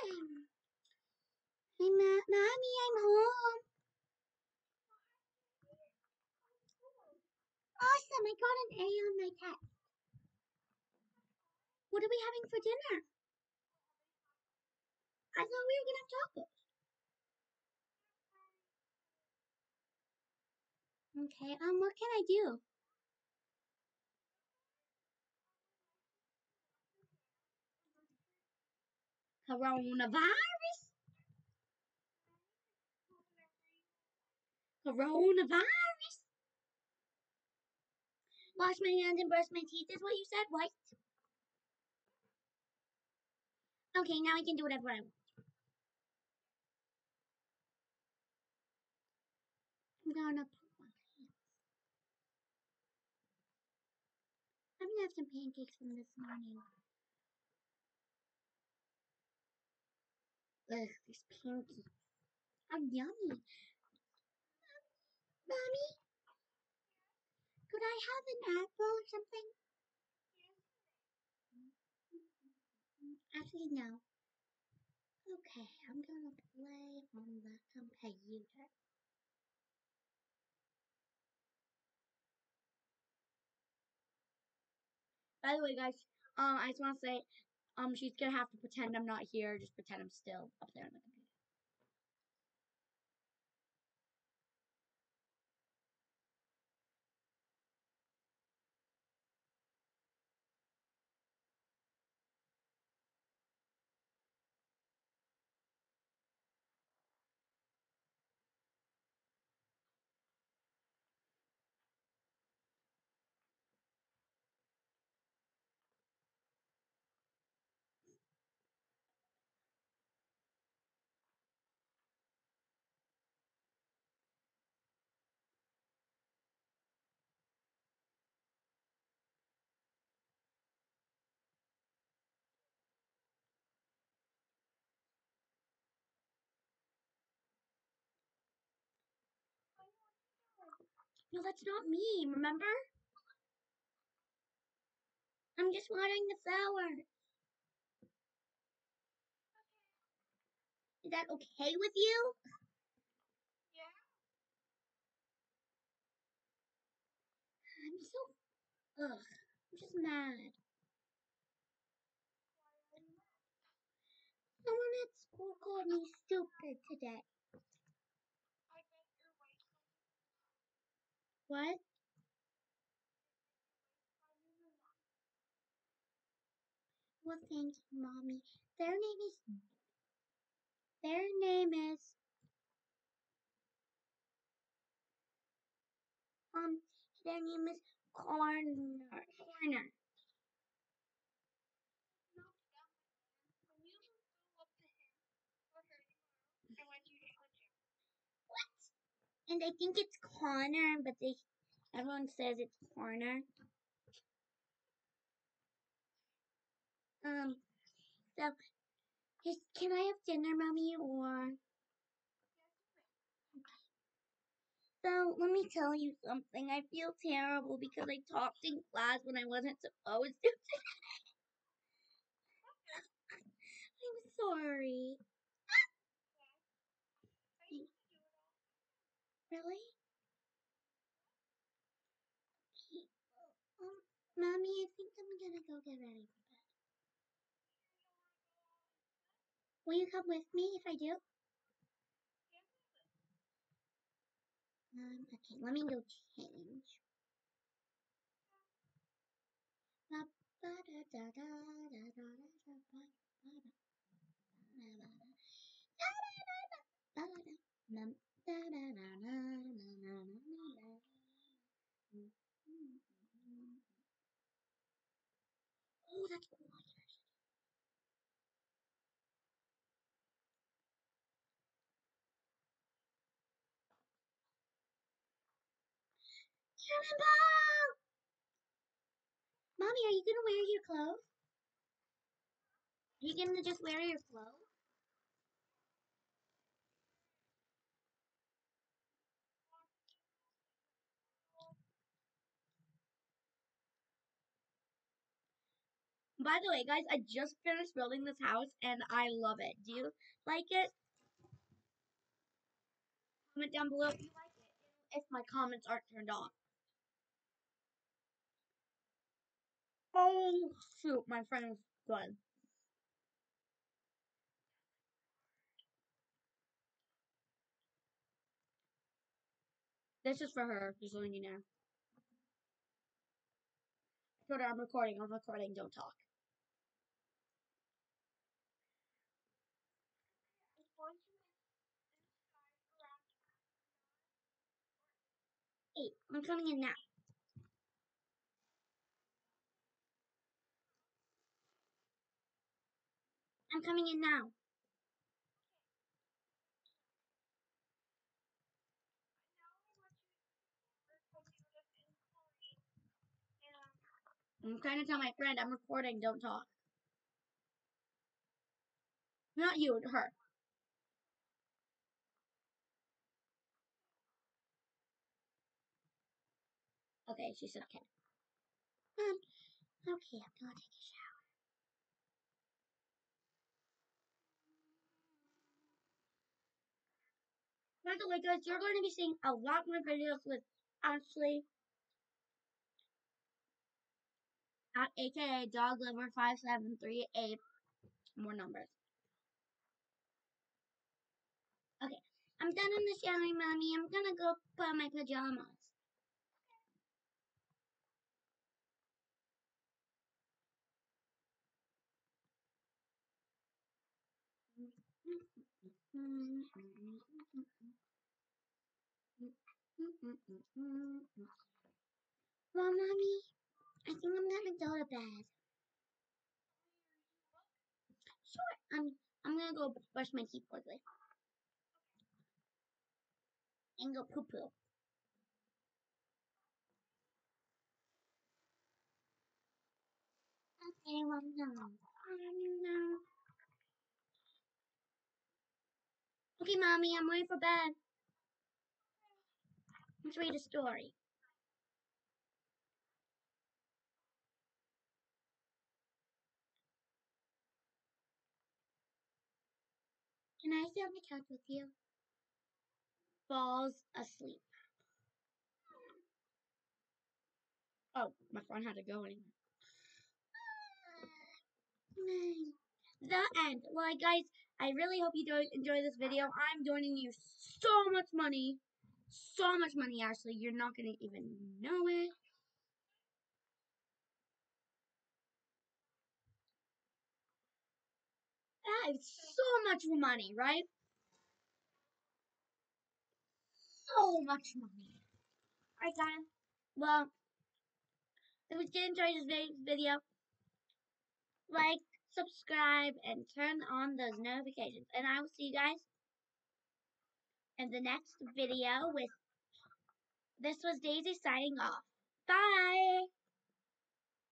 Hey, Mommy, I'm home. Awesome, I got an A on my test. What are we having for dinner? I thought we were going to have tacos. Okay, what can I do? Coronavirus? Coronavirus? Wash my hands and brush my teeth is what you said, right? Okay, now I can do whatever I want. I'm gonna put my hands. I'm gonna have some pancakes from this morning. Ugh, these pancakes. How yummy. Mommy, could I have an apple or something? Actually, no. Okay, I'm gonna play on the computer. By the way, guys, I just want to say, she's gonna have to pretend I'm not here. Just pretend I'm still up there on the computer. No, that's not me, remember? I'm just watering the flowers. Is that okay with you? Yeah. I'm so... Ugh. I'm just mad. Someone at school called me stupid today. I bet you're right. What? Well, thank you, Mommy. Their name is... Their name is Corner. When you go up to him or her tomorrow, I want you to punch him. What? And I think it's Connor, but everyone says it's Corner. So, can I have dinner, Mommy, or... So, let me tell you something. I feel terrible because I talked in class when I wasn't supposed to. I'm sorry. Really? Okay. Mommy, I think I'm gonna go get ready for bed. Will you come with me if I do? Okay, let me go change. Oh, that's cool. Cannonball! Mommy, are you gonna wear your clothes? Are you gonna just wear your clothes? By the way, guys, I just finished building this house and I love it. Do you like it? Comment down below if you like it. If my comments aren't turned off. Oh, shoot, my friend is good. This is for her, just letting you know. I told her I'm recording, don't talk. Once you hit this size around 8, I'm coming in now. I'm coming in now. I'm trying to tell my friend I'm recording, don't talk. Not you, her. Okay, she said okay. Okay, I'm gonna take a shower. By the way, guys, you're going to be seeing a lot more videos with Ashley at aka DogLiver5738. More numbers. Okay, I'm done in the shower, mommy. I'm gonna go put on my pajamas. Well, mommy, I think I'm gonna go to bed. Sure. I'm gonna go brush my teeth quickly. And go poo poo. Okay, well, no. Okay, mommy, I'm ready for bed. Let's read a story. Can I stay on the couch with you? Falls asleep. Oh, my friend had to go anyway. The end. Well, guys, I really hope you enjoy this video. I'm donating you so much money. So much money, Ashley. You're not going to even know it. That is so much money, right? So much money. Alright, guys. Well, if you did enjoy this video, like, subscribe, and turn on those notifications. And I will see you guys in the next video with... This was Daisy signing off. Bye!